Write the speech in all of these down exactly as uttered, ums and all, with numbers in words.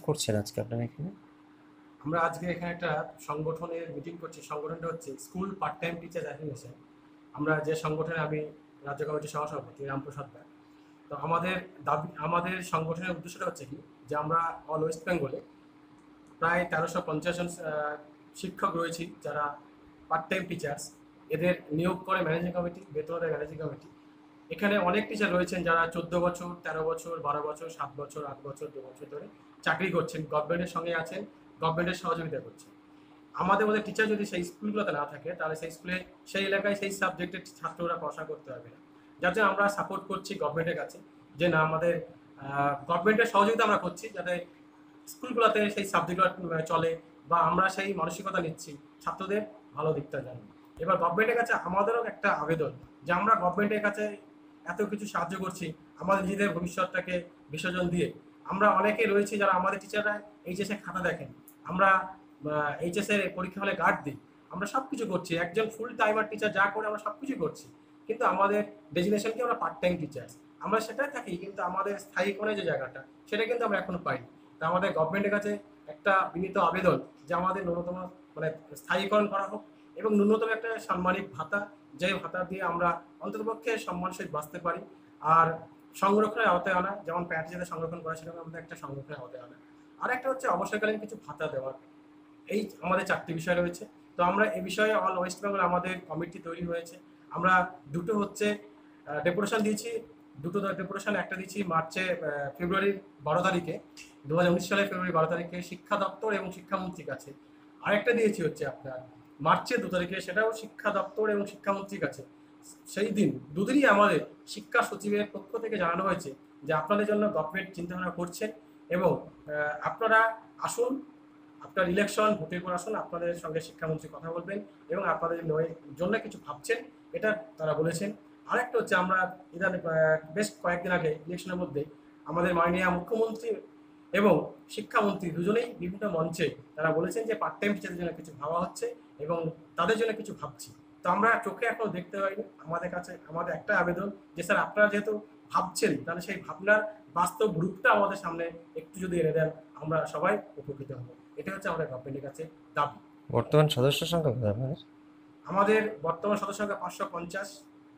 করছেন আজকে আপনারা এখানে? আমরা আজকে এখানে একটা সংগঠনের মিটিং করছি। সংগঠনটা হচ্ছে school part time teacher association. আমরা যে সংগঠনে আমি রাজ্য কমিটির সহসভাপতি রামপ্রসাদ রায়। তো আমাদের দাবি, আমাদের সংগঠনের উদ্দেশ্যটা হচ্ছে কি, যে আমরা অল ওয়েস্ট বেঙ্গলে প্রায় তেরোশো পঞ্চাশ জন আহ, শিক্ষক রয়েছি যারা পার্ট টাইম টিচার্স। এদের নিয়োগ করে ম্যানেজিং কমিটি, বেতন দেয় ম্যানেজিং কমিটি। এখানে অনেক টিচার রয়েছেন যারা চোদ্দ বছর, তেরো বছর, বারো বছর, সাত বছর, আট বছর, দু বছর ধরে চাকরি করছেন, গভর্নমেন্টের সঙ্গে আছেন, গভর্নমেন্টের সহযোগিতা করছেন। আমাদের মধ্যে টিচার যদি সেই স্কুলগুলোতে না থাকে, তাহলে সেই স্কুলে, সেই এলাকায় সেই সাবজেক্টের ছাত্ররা পড়াশোনা করতে পারবে না। যার জন্য আমরা সাপোর্ট করছি গভর্নমেন্টের কাছে, যে না, আমাদের গভর্নমেন্টের সহযোগিতা আমরা করছি যাতে স্কুলগুলোতে সেই সাবজেক্টগুলো চলে, বা আমরা সেই মানসিকতা নিচ্ছি ছাত্রদের ভালো দিকটা জানি। এবার গভর্নমেন্টের কাছে আমাদেরও একটা আবেদন, যে আমরা গভর্নমেন্টের কাছে এত কিছু সাহায্য করছি আমাদের নিজেদের ভবিষ্যৎটাকে বিসর্জন দিয়ে। আমরা অনেকে রয়েছি যারা আমাদের টিচাররা এইচএসে খাতা দেখেন, আমরা এইচএস এর পরীক্ষা হলে গার্ড দিই, আমরা সব কিছু করছি, একজন ফুল টাইমার টিচার যা করে আমরা সব কিছু করছি, কিন্তু আমাদের ডেজিনেশন কি, আমরা পার্ট টাইম টিচার। আমরা সেটাই থাকি, কিন্তু আমাদের স্থায়ীকরণের যে জায়গাটা, সেটা কিন্তু আমরা এখনো পাইনি। তা আমাদের গভর্নমেন্টের কাছে একটা বিনীত আবেদন, যে আমাদের ন্যূনতম মানে স্থায়ীকরণ করা হোক, এবং ন্যূনতম একটা সাম্মানিক ভাতা, যে ভাতা দিয়ে আমরা অন্ততপক্ষে সম্মান সহিত বাঁচতে পারি। আর সংরক্ষণের আওতায় আনা, যেমন প্যাট যাতে সংরক্ষণ করা, সেরকম আমাদের একটা সংরক্ষণের আওতায় আনা। আর একটা হচ্ছে অবসরকালীন কিছু ভাতা দেওয়ার। এই আমাদের চারটি বিষয় রয়েছে। তো আমরা এই বিষয়ে অল ওয়েস্ট বেঙ্গল আমাদের কমিটি তৈরি হয়েছে। আমরা দুটো হচ্ছে ডেপুটেশন দিয়েছি, দুটো ডেপুটেশন, একটা দিয়েছি মার্চে ফেব্রুয়ারির বারো তারিখে, দু হাজার উনিশ সালের ফেব্রুয়ারি বারো তারিখে শিক্ষা দপ্তর এবং শিক্ষামন্ত্রীর কাছে। আরেকটা দিয়েছি হচ্ছে আপনার মার্চের দু তারিখে, সেটাও শিক্ষা দপ্তর এবং শিক্ষামন্ত্রীর কাছে। সেই দিন দুদিনই আমাদের শিক্ষা সচিবের পক্ষ থেকে জানানো হয়েছে যে আপনাদের জন্য গভর্নমেন্ট চিন্তাভাবনা করছেন, এবং আপনারা আসুন, আপনার ইলেকশন ভোটের পর আসুন, আপনাদের সঙ্গে শিক্ষামন্ত্রী কথা বলবেন এবং আপনাদের জন্য কিছু ভাবছেন, এটা তারা বলেছেন। আরেকটা হচ্ছে, আমরা ইদানিং বেশ কয়েকদিন আগে ইলেকশনের মধ্যে আমাদের মাননীয় মুখ্যমন্ত্রী এবং শিক্ষামন্ত্রী দুজনেই বিভিন্ন মঞ্চে তারা বলেছেন যে পার্ট টাইম টিচারদের জন্য কিছু ভাবা হচ্ছে এবং তাদের জন্য কিছু ভাবছি। তো আমরা চোখে এখনো দেখতে পাইনি। আমাদের কাছে আমাদের একটা আবেদন, যে স্যার আপনারা যেহেতু ভাবছেন, তাহলে সেই ভাবনার বাস্তব রূপটা আমাদের সামনে একটু যদি এনে দেন, আমরা সবাই উপকৃত হব। এটা হচ্ছে আমাদের গভর্নমেন্টের কাছে দাবি। বর্তমান সদস্য সংখ্যা কত আপনাদের? আমাদের বর্তমান সদস্য সংখ্যা পাঁচশো পঞ্চাশ,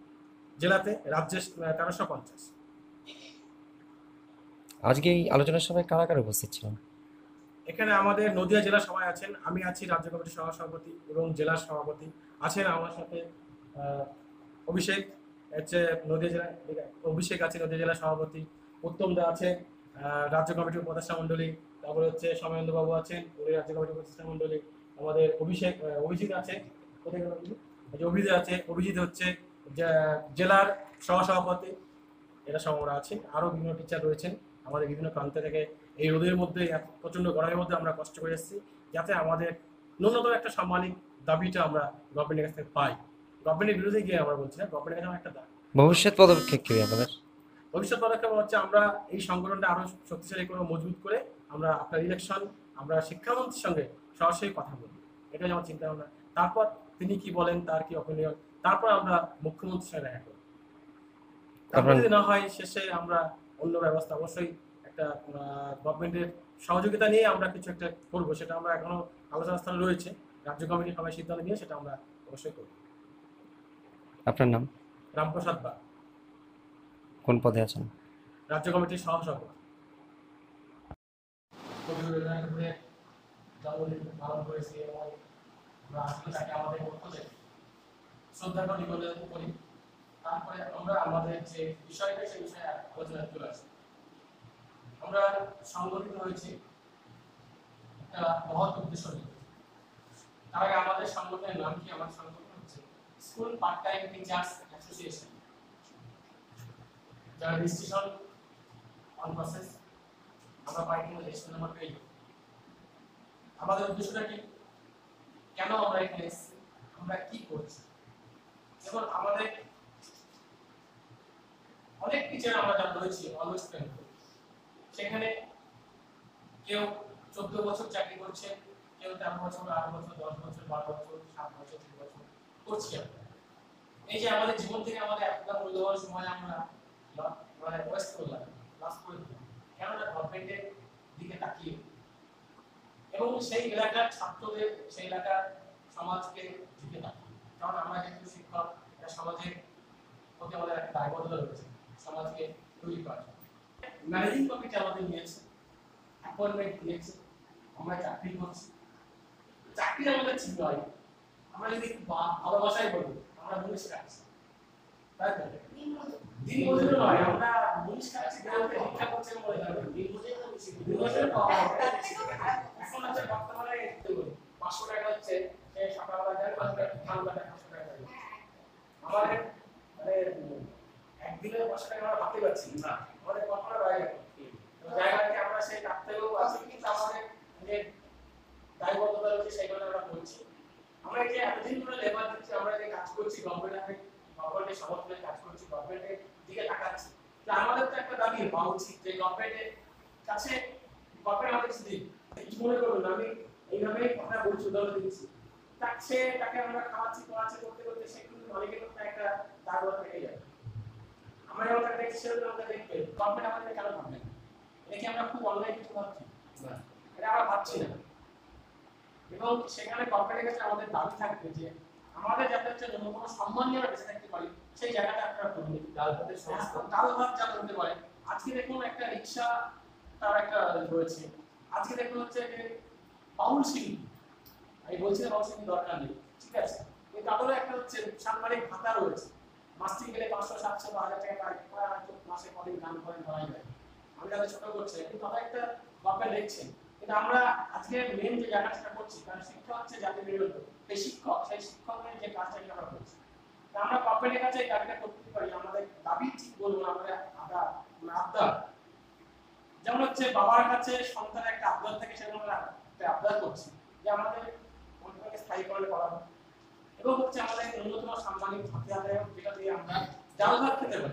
জেলাতে, রাজ্যে তেরোশো পঞ্চাশ। আজকে এই আলোচনা সভায় কারা কারা উপস্থিত ছিলেন? এখানে আমাদের নদিয়া জেলা সবাই আছেন, আমি আছি রাজ্য কমিটির সহ সভাপতি এবং জেলার সভাপতি আছেন আমার সাথে। আহ, অভিষেক হচ্ছে নদিয়া জেলা, অভিষেক আছে নদিয়া জেলার সভাপতি, উত্তম দা আছে আহ, রাজ্য কমিটির উপদেষ্টা মণ্ডলী, তারপরে হচ্ছে সময়েন্দ্র বাবু আছেন উনি রাজ্য কমিটির উপদেষ্টা মণ্ডলী, আমাদের অভিষেক আহ, অভিজিৎ আছে, কোথায় গেল উনি? এই যে অভিজিৎ আছে, অভিজিৎ হচ্ছে জে- জেলার সহসভাপতি। এরা সব আমরা আছি, আরও বিভিন্ন টিচার রয়েছেন আমাদের বিভিন্ন প্রান্ত থেকে। এই রোদের মধ্যে, এত প্রচণ্ড গরমের মধ্যে আমরা কষ্ট করে এসেছি, যাতে আমাদের ন্যূনতম একটা সাম্মানিক দাবিটা আমরা গভর্নমেন্টের কাছ থেকে পাই। গভর্নমেন্টের বিরুদ্ধে গিয়ে আমরা বলছি না, গভর্নমেন্টের কাছে আমার একটা দাবি। ভবিষ্যৎ পদক্ষেপ কি আপনাদের? ভবিষ্যৎ পদক্ষেপ হচ্ছে আমরা এই সংগঠনটা আরো শক্তিশালী করে, মজবুত করে আমরা আপনার ইলেকশন, আমরা শিক্ষামন্ত্রীর সঙ্গে সরাসরি কথা বলবো, এটাই আমার চিন্তা ভাবনা। তারপর তিনি কি বলেন, তার কি অপিনিয়ন, তারপর আমরা মুখ্যমন্ত্রীর সঙ্গে দেখা করবো। তারপর আপনার যদি না হয়, শেষে আমরা অন্য ব্যবস্থা, অবশ্যই একটা গভর্নমেন্টের সহযোগিতা নিয়ে আমরা কিছু একটা করবো, সেটা আমরা এখনো আলোচনা স্থানে রয়েছে। রাজ্য কমিটি সবাই সিদ্ধান্ত নিয়ে সেটা আমরা অবশ্যই করবো। আপনার নাম? রামপ্রসাদ বা, কোন পদে আছেন? রাজ্য কমিটির সহসভাপতি। কবি রবীন্দ্রনাথ ঠাকুরের জন্মদিন পালন করেছি এবং আমরা আসলে তাকে আমাদের পক্ষ থেকে শ্রদ্ধা করি, নিবেদন করি। তারপরে আমরা আমাদের যে বিষয়টা, সেই বিষয়ে আলোচনা চলে আসি। আমরা সংগঠিত হয়েছি একটা মহৎ উদ্দেশ্য নিয়ে। তার আগে আমাদের সংগঠনের নাম কি? আমার সংগঠন হচ্ছে school part time teachers association, যার রেজিস্ট্রেশন অন প্রসেস। আমরা পাই কিনা রেজিস্ট্রেশন নাম্বার পেয়ে যাবো। আমাদের উদ্দেশ্যটা কি, কেন আমরা এখানে এসেছি, আমরা কি করছি। যেমন আমাদের অনেক টিচার আমরা যারা রয়েছি অলওয়েজ বেঙ্গল, সেখানে কেউ চোদ্দ বছর চাকরি করছেন, কেউ তেরো বছর, আট বছর, দশ বছর, বারো বছর, সাত বছর, তিন বছর করছি আমরা। এই যে আমাদের জীবন থেকে আমাদের একটা মূল্যবান সময় আমরা মানে ওয়েস্ট করলাম, লস করে দিলাম, কেননা গভর্নমেন্টের দিকে তাকিয়ে এবং সেই এলাকার ছাত্রদের সেই এলাকার সমাজকে দিকে থাকে। কারণ আমরা যেহেতু শিক্ষক, সমাজের প্রতি আমাদের একটা দায়বদ্ধতা রয়েছে সমাজকে তৈরি করার। ম্যানেজিং কমিটি আমাদের নিয়েছে, অ্যাপয়েন্টমেন্ট দিয়েছে, আমরা চাকরি করছি। চাকরি আমাদের ঠিক নয়, আমরা যদি একটু ভালোবাসাই বলি আমরা মুনিশ কাটছি, তাই তো? দিন মজুরি নয়, আমরা মুনিশ কাটছি বলতে শিক্ষা করছি বলে দিন মজুরি তো বেশি, দিন মজুরি পাওয়া এখন হচ্ছে বর্তমানে পাঁচশো টাকা হচ্ছে, সে সকালবেলা যায় সন্ধ্যাবেলা পাঁচশো টাকা যায়। আমাদের মানে একদিনে পাঁচশো টাকা আমরা ভাবতে পারছি না, আমাদের কখনো বাইরে জায়গা থেকে আমরা সেই কাটতেও আছি, কিন্তু আমাদের যে দায়বদ্ধতা রয়েছে সেগুলো আমরা করছি। আমরা যে এতদিন ধরে লেবার দিচ্ছি, আমরা যে কাজ করছি গভর্নমেন্টের গভর্নমেন্টের সমর্থনে কাজ করছি, গভর্নমেন্টের দিকে তাকাচ্ছি, তো আমাদের তো একটা দাবি হওয়া উচিত যে গভর্নমেন্টের কাছে গভর্নমেন্ট আমাদের কিছু দিন। কিছু মনে করুন, আমি এইভাবে কথা বলছি, উদাহরণ দিচ্ছি, তাকে তাকে আমরা খাওয়াচ্ছি পড়াচ্ছি করতে করতে সে কিন্তু অনেকের মধ্যে একটা দায়বদ্ধতা থেকে যাবে। আমরা যখন তাকে দেখছি সেরকম আমরা দেখবে গভর্নমেন্ট আমাদের কেন ভাববে না? এটা কি আমরা খুব অনলাইন কিছু ভাবছি? না, এটা আমরা ভাবছি না। এবং সেখানে গভর্নমেন্টের কাছে আমাদের দাবি থাকবে যে আমাদের যাতে হচ্ছে ন্যূনতম সম্মান নিয়ে আমরা বেঁচে থাকতে পারি, সেই জায়গাটা আপনারা করুন। ডাল ভাতের সমস্ত ডাল ভাত যা করতে পারে। আজকে দেখুন একটা রিক্সা তার একটা রয়েছে, আজকে দেখুন হচ্ছে যে বাউল শিল্পী, আমি বলছি না বাউল শিল্পী দরকার নেই, ঠিক আছে, কিন্তু তাদেরও একটা হচ্ছে সাংবাদিক ভাতা রয়েছে, মাসে গেলে পাঁচশো সাতশো বা হাজার টাকা পায়, মাসে কদিন গান করেন ধরাই যায়। আমি তাদের ছোট করছে, কিন্তু তারা একটা গভর্নমেন্ট দেখছেন। কিন্তু আমরা আজকে মেন যে জায়গাটা করছি, কারণ শিক্ষা হচ্ছে জাতির মেরুদণ্ড, সেই শিক্ষক সেই শিক্ষকের যে কাজটাকে আমরা করছি, আমরা গভর্নমেন্টের কাছে এই দাবিটা করতে পারি। আমাদের দাবি ঠিক বলবো, আমাদের আবদার আবদার যেমন হচ্ছে বাবার কাছে সন্তানের একটা আবদার থাকে, সেরকম আমরা একটা আবদার করছি যে আমাদের অন্তকে স্থায়ীকরণ করা হোক, এবং হচ্ছে আমাদের ন্যূনতম সাম্মানিক ভাতা দেয়, যেটা দিয়ে আমরা ডাল ভাত খেতে পারি,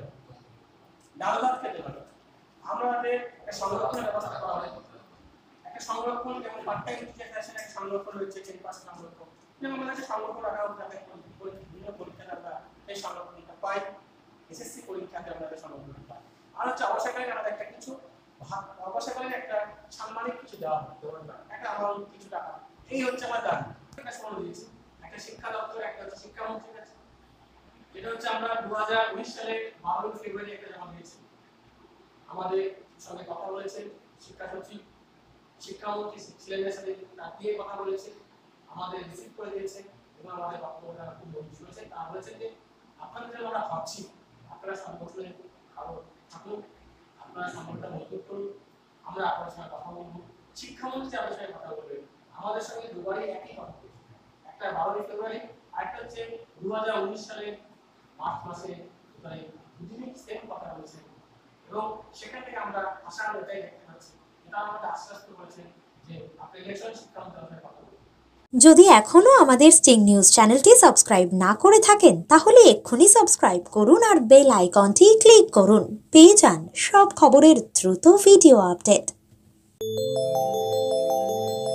ডাল ভাত খেতে পারি। আমাদের একটা সংরক্ষণের ব্যবস্থা করা হয়, একটা সংরক্ষণ যেমন পার্ট টাইম টিচার আছে, একটা সংরক্ষণ রয়েছে, টেন পার্সেন্ট সংরক্ষণ, যেমন আমাদের একটা সংরক্ষণ রাখা হোক, যাতে বিভিন্ন পরীক্ষাতে আমরা এই সংরক্ষণটা পাই, এসএসসি পরীক্ষাতে আমরা এই সংরক্ষণটা পাই। আর হচ্ছে অবশ্যই আমাদের একটা কিছু অবশ্যই একটা সাম্মানিক কিছু দেওয়া হয়, একটা অ্যামাউন্ট কিছু টাকা। এই হচ্ছে আমার দাবি। একটা সময় দিয়েছি একটা শিক্ষা দপ্তর, একটা হচ্ছে শিক্ষামন্ত্রীর কাছে, যেটা হচ্ছে আমরা দু হাজার উনিশ সালে বারোই ফেব্রুয়ারি একটা জমা দিয়েছি। আমাদের সঙ্গে কথা বলেছেন শিক্ষা সচিব, শিক্ষামন্ত্রী ছিলেন, সাথে দিয়ে কথা বলেছে, আমাদের রিসিভ করে দিয়েছে, এবং আমাদের বক্তব্যটা খুব বন্ধু হয়েছে। তা বলেছেন যে আপনাদের জন্য আমরা ভাবছি, আপনারা সংগঠনে আরো থাকুন, আপনারা সংগঠনটা মজবুত করুন, আমরা আপনার সঙ্গে কথা বলবো। শিক্ষামন্ত্রী আমাদের সঙ্গে কথা বলবেন, আমাদের সঙ্গে দুবারই একই কথা বলছে, একটা বারোই ফেব্রুয়ারি, আরেকটা হচ্ছে দু হাজার উনিশ সালের মার্চ মাসে, মানে দুদিনই সেম কথা বলেছে। এবং সেখান থেকে আমরা আশা এটাই দেখতে পাচ্ছি, এটা আমাদের আশ্বাস করেছেন যে আপনি ইলেকশন শিক্ষামন্ত্রীর কথা বলবেন। যদি এখনও আমাদের স্টিং নিউজ চ্যানেলটি সাবস্ক্রাইব না করে থাকেন, তাহলে এক্ষুনি সাবস্ক্রাইব করুন আর বেল আইকনটি ক্লিক করুন। পেয়ে যান সব খবরের দ্রুত ভিডিও আপডেট।